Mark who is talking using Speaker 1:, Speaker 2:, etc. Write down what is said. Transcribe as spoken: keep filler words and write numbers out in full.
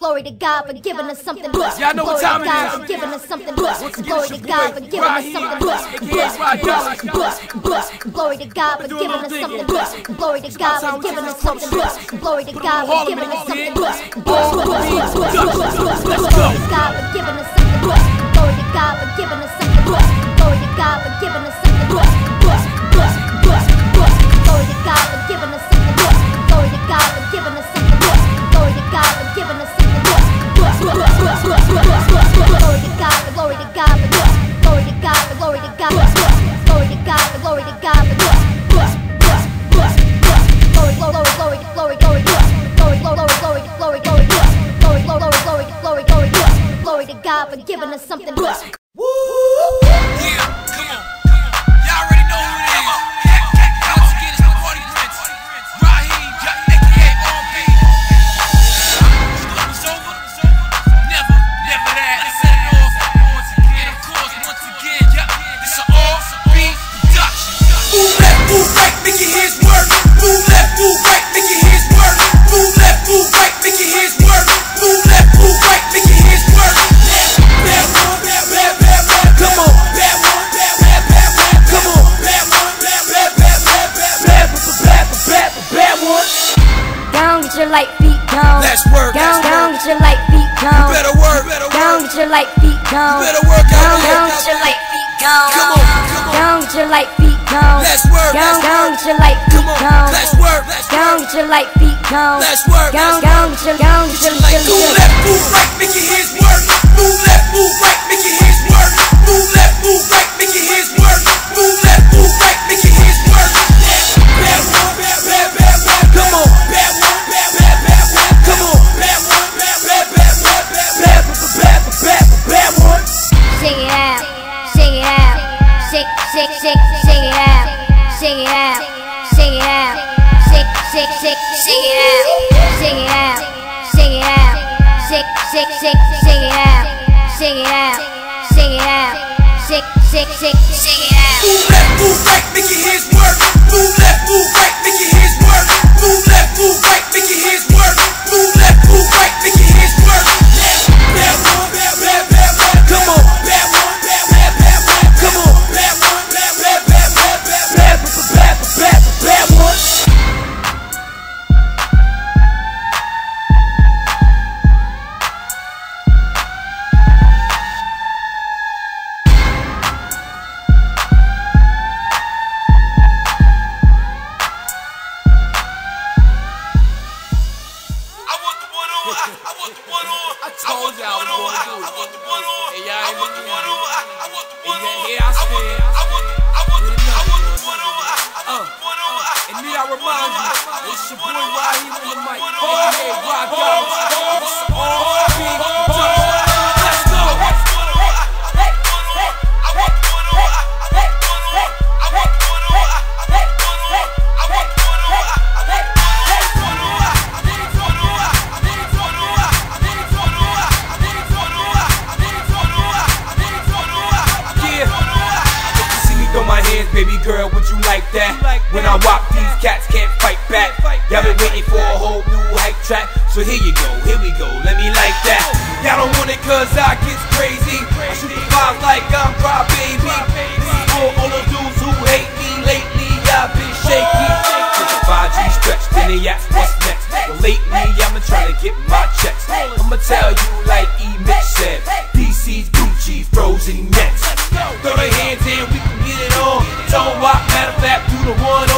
Speaker 1: Glory to God for giving us something blessed.
Speaker 2: Y'all know what time it is.
Speaker 1: Glory to God for giving us something blessed. Glory to God for giving us something blessed. Blessed, blessed, blessed, blessed. Glory to God for giving us something blessed. Glory to God for giving us something blessed. Glory to God for giving us something blessed. Blessed, blessed, blessed, blessed, blessed, blessed. Glory to God for giving us something blessed. Glory to God for giving us something blessed. Glory to God for giving us something blessed. Blessed, blessed, blessed, blessed. Glory to God for giving us something blessed. Glory to God for giving us something blessed. Glory to God for giving us something blessed. Bless, bless, bless, bless, bless, bless, bless. Glory to God, glory to God, bless. Glory to God, glory to God, bless. Glory to God, glory to God, bless. Bless, bless, bless, bless. Glory, glory, glory, glory, glory, bless. Glory, glory, glory, glory, glory, bless. Glory, glory, glory, glory, glory, bless. Glory to God for giving us something blessed.
Speaker 2: Woo! Yeah, come on. Y'all already know who it is. Once again, it's the party prince. Raheem, aka R P. It's over. Never, never that. Let's set it off once again. Of course, once again, it's an R P production.
Speaker 3: Move left, move right, make your hands work. Move left, move right, make your hands work. Move left, move right, make your hands work. Move left, move right, make your hands work. Bad one, bad, bad, bad, bad. Come on, bad one, bad, bad, bad, bad. Come on, bad one, bad, bad, bad, bad, bad, bad, bad, bad, bad one.
Speaker 1: Down, get your light feet down.
Speaker 3: Let's work.
Speaker 1: Down, down, get your light feet down.
Speaker 3: Better work, better work.
Speaker 1: Down, get your light feet down.
Speaker 3: Better work
Speaker 1: Down,
Speaker 3: out
Speaker 1: down,
Speaker 3: here.
Speaker 1: get your light feet down.
Speaker 3: Come on, come on.
Speaker 1: Down, get your light feet down.
Speaker 3: Let's work.
Speaker 1: Down,
Speaker 3: Let's
Speaker 1: down,
Speaker 3: work.
Speaker 1: get your light feet
Speaker 3: Come on.
Speaker 1: down.
Speaker 3: Let's work. Let's
Speaker 1: Down,
Speaker 3: work.
Speaker 1: get your light feet down.
Speaker 3: Let's work.
Speaker 1: Down,
Speaker 3: Let's
Speaker 1: down,
Speaker 3: work.
Speaker 1: get your down, get your
Speaker 3: Like
Speaker 1: get
Speaker 3: move
Speaker 1: your
Speaker 3: left, move right, make your hands work. Move left, move right, make your hands work. Move left, move right, make your hands work. Move left, move right, make your hands work. Bad one, bad, bad, bad, bad. Come on, bad one, bad, bad, bad, bad. Come on, bad one, bad, bad, bad, bad, bad, bad, bad, bad, bad one.
Speaker 1: Shake it out, shake it out, shake, shake, shake, shake it out, shake it out, shake it out, shake, shake, shake, shake it out, shake it out, shake it out, shake, shake, shake, shake it out, shake it out, shake it out, shake, shake, shake, shake it out.
Speaker 3: Move left, move right, make your hands work. Move left, move right, make your hands work. Move left, move right, make your hands work. Move left, move right, make your hands work. Bad one, bad, bad, bad, bad. Come on, bad one, bad, bad, bad, bad. Come on, bad one, bad, bad, bad, bad, bad, bad, bad, bad, bad one. I want the one on.
Speaker 2: I told y'all I was gonna do it.
Speaker 3: I want the one on.
Speaker 2: And y'all ain't
Speaker 3: I want the
Speaker 2: believe
Speaker 3: one
Speaker 2: it.
Speaker 3: on. I want the one
Speaker 2: And
Speaker 3: on.
Speaker 2: here I stand.
Speaker 3: I want the I want the I want the one on. I
Speaker 2: Uh,
Speaker 3: want the one on.
Speaker 2: and need I remind you, it's your boy Raheem on the mic, aka Rock Dolla. It's an R P production. Let's go.
Speaker 4: Throw my hands, baby girl, would you like that? When I walk, these cats can't fight back. Y'all been waiting for a whole new hype track, so here you go, here we go, let me like that. Y'all don't want it cause I get crazy. I shoot the vibes like I'm Cry Baby. This is for all the dudes who hate me lately. I've been shaky. With the five G stretch, then they ask what's next. Well, lately I'ma try to get my checks. I'ma tell you like E. Mitch said, D C's Gucci, frozen next. Throw the hands in, we can get it on. Don't walk, matter of fact, do the one